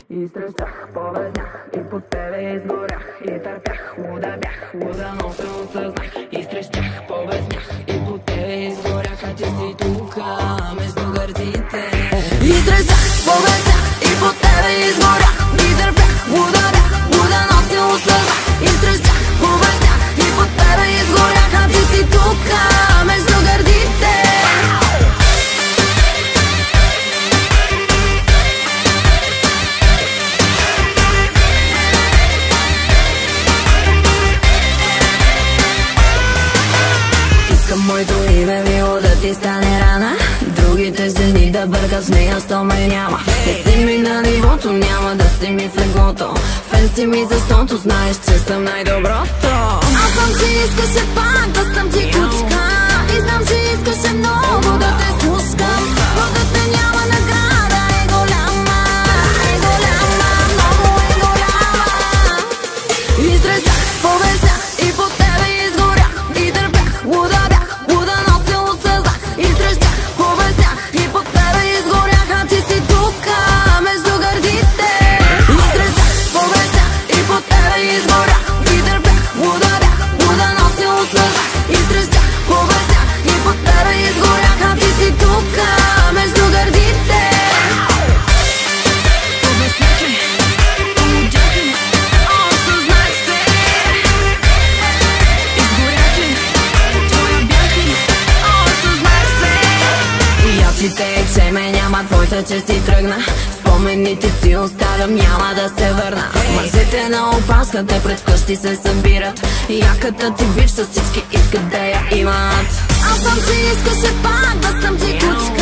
И срещах, повезнях, и по тебе изгорях, и търпях, луда бях, луда, но се осъзнах. И срещах, повезнях, и по тебе изгорях, а ти си тука между гърдите. И срещах, повезнях, и по тебе изгорях, и търпях, луда бях, луда, но се осъзнах. И срещах, повезнях, и по тебе изгорях, а ти си тука между гърдите. Моето име мило да ти стане рана, другите жени да бъркат с нея, сто ме няма. Не си ми на нивото, няма да си ми в леглото. Фен си ми, защото знаеш, че съм най-доброто. Аз знам, че искаше пак да съм ти кучка, и знам, че искаше много да те слушкам. Но да те няма награда е голяма, много е голяма. Изрезах, повезях и по тебе изгорях, и дърбях, луда бях, луда, но се осъзнах. Изрезах, повезях и по тебе изгорях, а ти си тука между гърдите. Изрезах, повезях и по тебе изгорях, и дърбях, луда бях, луда, но се осъзнах. Изрезах, повезях и по тебе изгорях, а ти си тука между гърдите. Повезнах ли? Полудях ли? Осъзнах се. Изгорях ли? Твоя бях ли? Осъзнах се. И очите, че ме няма, твоята, че си тръгна. Спомените ти оставям, няма да се върна. Мъжете на опаската пред вкъщи се събират. Яката ти бивша всички искат да я имат. Аз съм, че искаше пак да съм ти кучка,